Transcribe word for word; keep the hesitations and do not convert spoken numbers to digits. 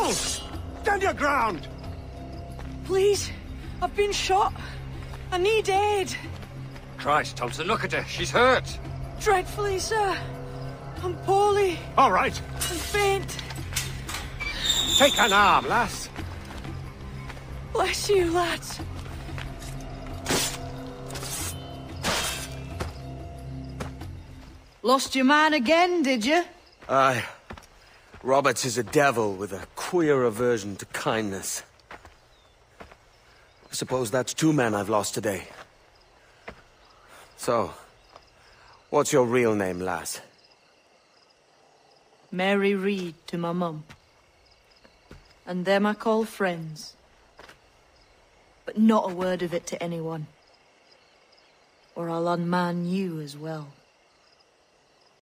Down! Stand your ground! Please, I've been shot. I need aid. Christ, Thompson, look at her. She's hurt. Dreadfully, sir. I'm poorly. All right. I'm faint. Take an arm, lass. Bless you, lads. Lost your man again, did you? Aye. Roberts is a devil with a queer aversion to kindness. I suppose that's two men I've lost today. So, what's your real name, lass? Mary Reed to my mum. And them I call friends. But not a word of it to anyone. Or I'll unman you as well.